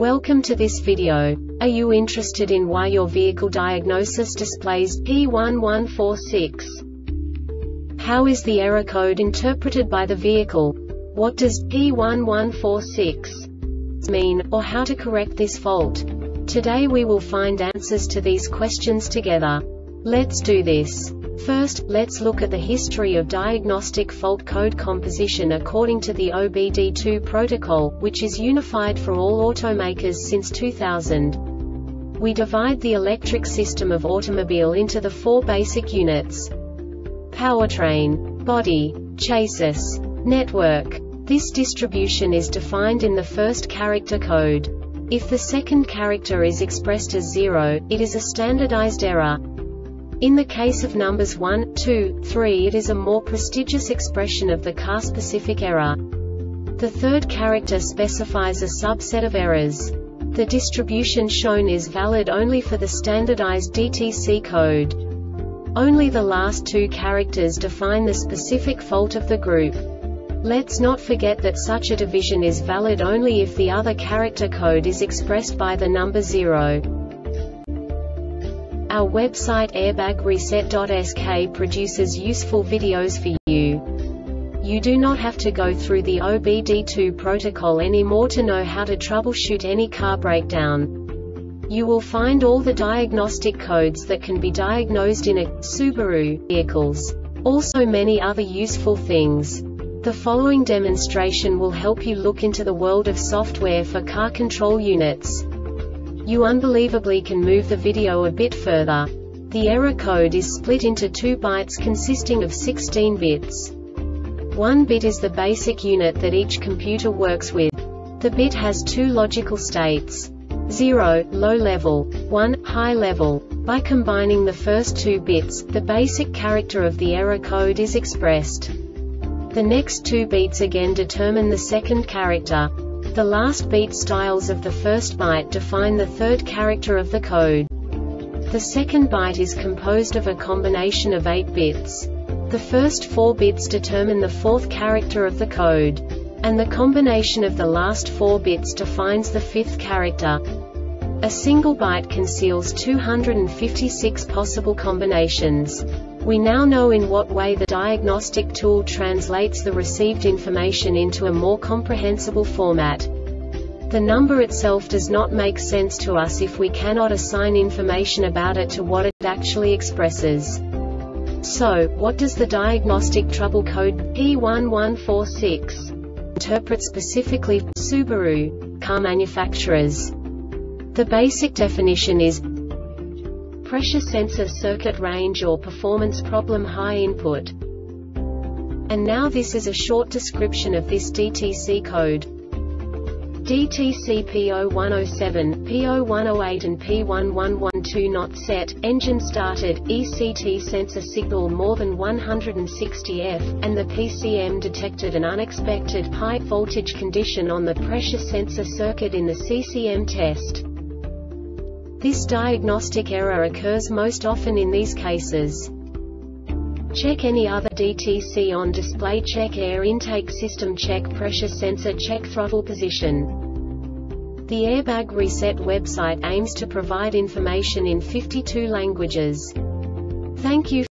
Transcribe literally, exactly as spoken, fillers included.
Welcome to this video. Are you interested in why your vehicle diagnosis displays P one one four six? How is the error code interpreted by the vehicle? What does P one one four six mean, or how to correct this fault? Today we will find answers to these questions together. Let's do this. First, let's look at the history of diagnostic fault code composition according to the O B D two protocol, which is unified for all automakers since two thousand. We divide the electric system of automobile into the four basic units: powertrain, body, chassis, network. This distribution is defined in the first character code. If the second character is expressed as zero, it is a standardized error. In the case of numbers one, two, three, it is a more prestigious expression of the car-specific error. The third character specifies a subset of errors. The distribution shown is valid only for the standardized D T C code. Only the last two characters define the specific fault of the group. Let's not forget that such a division is valid only if the other character code is expressed by the number zero. Our website airbag reset dot S K produces useful videos for you. You do not have to go through the O B D two protocol anymore to know how to troubleshoot any car breakdown. You will find all the diagnostic codes that can be diagnosed in a Subaru vehicles. Also many other useful things. The following demonstration will help you look into the world of software for car control units. You unbelievably can move the video a bit further. The error code is split into two bytes consisting of sixteen bits. One bit is the basic unit that each computer works with. The bit has two logical states: zero, low level, one, high level. By combining the first two bits, the basic character of the error code is expressed. The next two bits again determine the second character. The last beat styles of the first byte define the third character of the code. The second byte is composed of a combination of eight bits. The first four bits determine the fourth character of the code. And the combination of the last four bits defines the fifth character. A single byte conceals two hundred fifty-six possible combinations. We now know in what way the diagnostic tool translates the received information into a more comprehensible format. The number itself does not make sense to us if we cannot assign information about it to what it actually expresses. So, what does the diagnostic trouble code P one one four six interpret specifically for Subaru car manufacturers? The basic definition is pressure sensor circuit range or performance problem high input. And now this is a short description of this D T C code. D T C P zero one zero seven, P zero one zero eight and P one one one two not set, engine started, E C T sensor signal more than one hundred sixty F, and the P C M detected an unexpected high voltage condition on the pressure sensor circuit in the C C M test. This diagnostic error occurs most often in these cases. Check any other D T C on display. Check air intake system. Check pressure sensor. Check throttle position. The Airbag Reset website aims to provide information in fifty-two languages. Thank you.